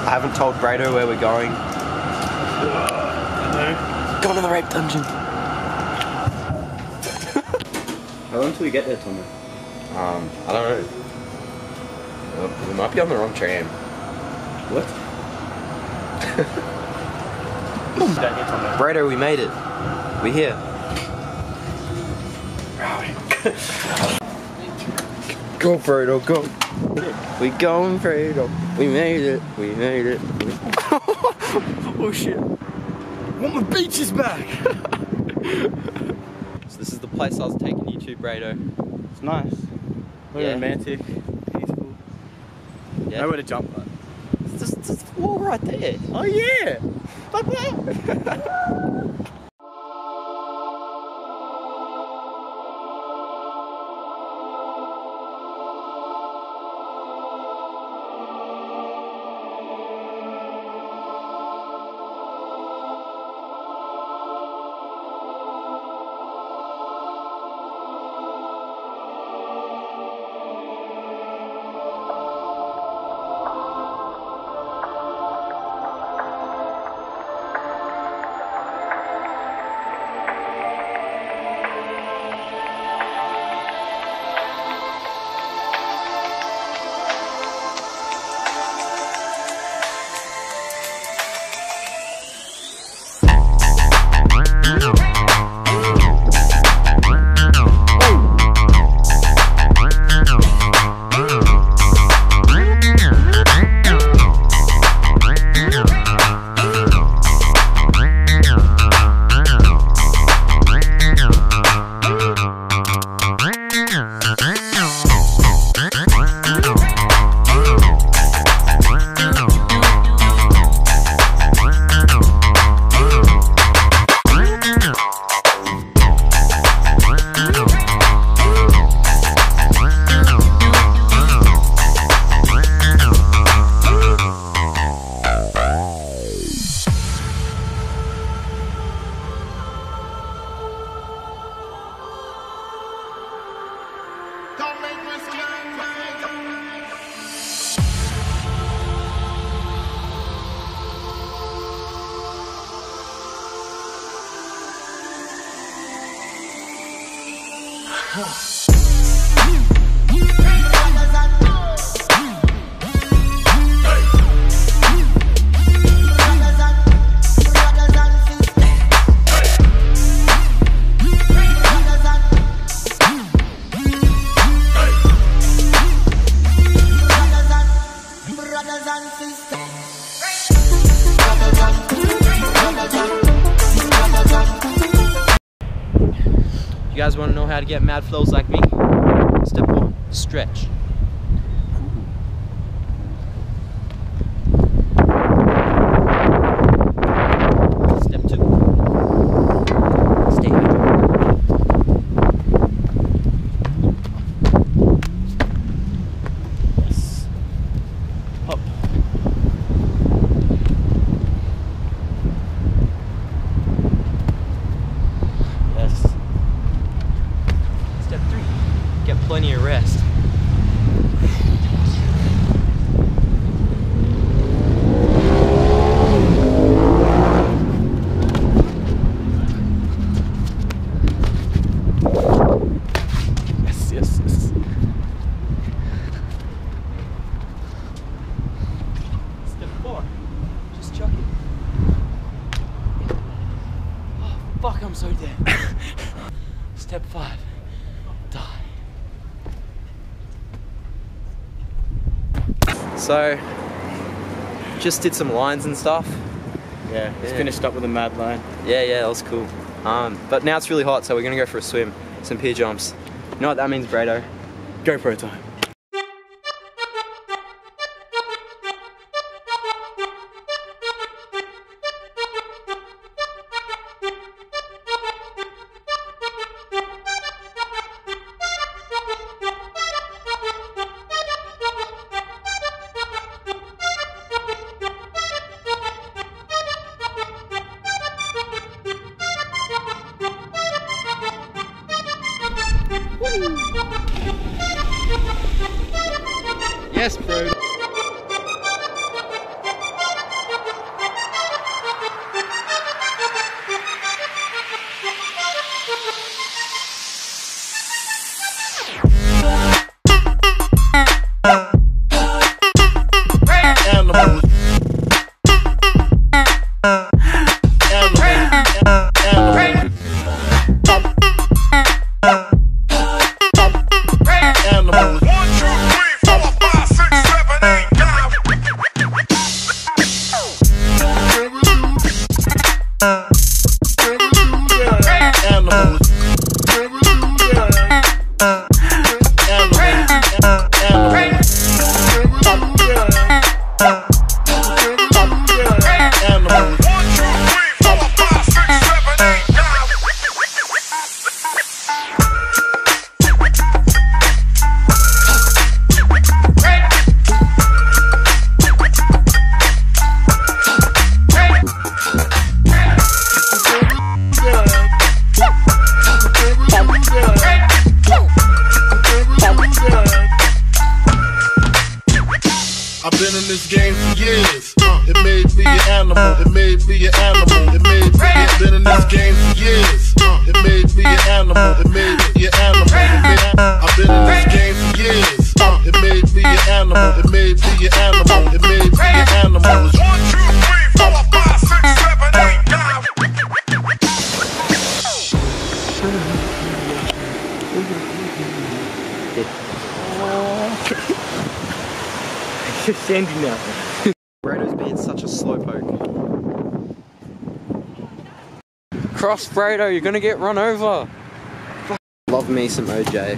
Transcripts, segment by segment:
I haven't told Braydo where we're going. Going to the rape dungeon. How long till we get there, Tommy? I don't know. We might be on the wrong tram. What? Braydo, we made it. We're here. Go, Braydo, go. We going, Braydo. We made it. We made it. Oh shit. Want my beaches back. So this is the place I was taking you to, Braydo. It's nice. Very romantic, peaceful. Yeah. Nowhere to jump at. It's just a wall right there. Oh yeah! Fuck that! You guys want to know how to get mad flows like me? Step 1, stretch. Step 2, stay hydrated. Yes. Up. Yes. Step 3, get plenty of rest. Yes, yes, yes. Step 4, just chuck it. Oh, fuck, I'm so dead. Step 5, die. So, just did some lines and stuff. Yeah, it's finished up with a mad line. Yeah, that was cool. But now it's really hot, so we're gonna go for a swim, some pier jumps. You know what that means, Braydo? GoPro time. Yes, bro. this game for years. It made me an animal. It made me an animal. It made me. I've been in this game for years. It made me an animal. It made me an animal. I've been in this game for years. It made me an animal. It made me an animal. It made me an animal. 1, 2, 3, 4, 5, 6, 7, 8, 9. You're standing now. Braydo's being such a slowpoke. Cross Braydo, you're gonna get run over. Love me some OJ.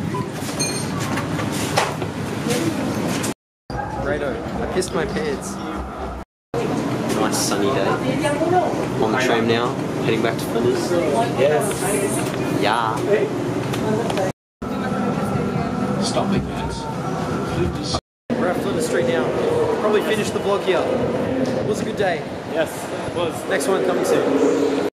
Braydo, I pissed my pants. Nice sunny day. On the tram now, heading back to Flinders. Yes. Yeah. Stop making that. We're at Flinders Street now. Probably finished the vlog here. It was a good day. Yes, it was. Next one coming soon.